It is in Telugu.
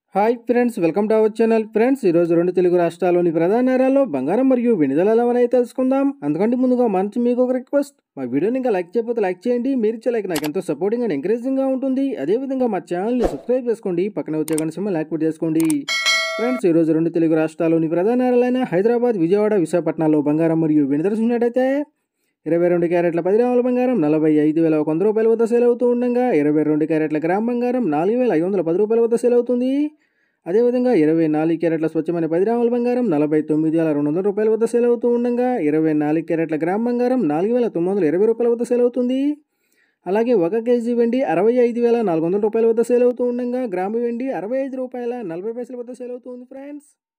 Hi friends, welcome to our channel. Friends, ఈరోజు రెండు తెలుగు రాష్ట్రాల్లోని ప్రధాన నగరాల్లో బంగారం మరియు వెండి ధరలు ఎలా తెలుసుకుందాం. అందుకంటే ముందుగా మంచి మీకు ఒక రిక్వెస్ట్, మా వీడియోని ఇంకా లైక్ చేయకపోతే లైక్ చేయండి. మీరు ఇచ్చే లైక్ నాకు ఎంతో సపోర్టింగ్ అండ్ ఎంకరేజింగ్గా ఉంటుంది. అదేవిధంగా మా ఛానల్ని సబ్స్క్రైబ్ చేసుకోండి, పక్కన వచ్చే గంట సింబల్ యాక్టివేట్ చేసుకోండి. ఫ్రెండ్స్, ఈరోజు రెండు తెలుగు రాష్ట్రాల్లోని ప్రధాన నగరాలైన హైదరాబాద్, విజయవాడ, విశాఖపట్నాల్లో బంగారం మరియు వెండి ధర చూసినట్టయితే 22 క్యారెట్ల 10 గ్రాముల బంగారం 45,100 రూపాయల వద్ద సేల్ అవుతూ ఉండగా 22 క్యారెట్ల గ్రామ్ బంగారం 4,510 రూపాయల వద్ద సేల్ అవుతుంది. అదేవిధంగా 24 క్యారెట్ల స్వచ్ఛమైన 10 గ్రాముల బంగారం 49,200 రూపాయల వద్ద సేల్ అవుతూ ఉండగా 24 క్యారెట్ల గ్రామ్ బంగారం 4,920 రూపాయల వద్ద సేల్ అవుతుంది. అలాగే 1 కేజీ వెండి 65,400 రూపాయల వద్ద సేల్ అవుతూ ఉండగా గ్రాము వెండి 65 రూపాయల 40 పైసల వద్ద సేల్ అవుతుంది ఫ్రెండ్స్.